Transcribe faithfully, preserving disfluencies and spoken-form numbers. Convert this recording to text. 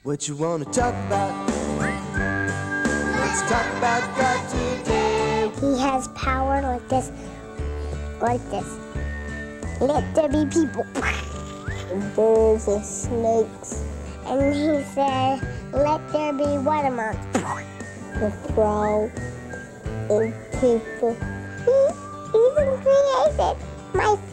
What you wanna talk about? Let's talk about God today. He has power like this, like this. Let there be people. And birds and snakes. And he said, let there be watermelons. The frog and people. He even created my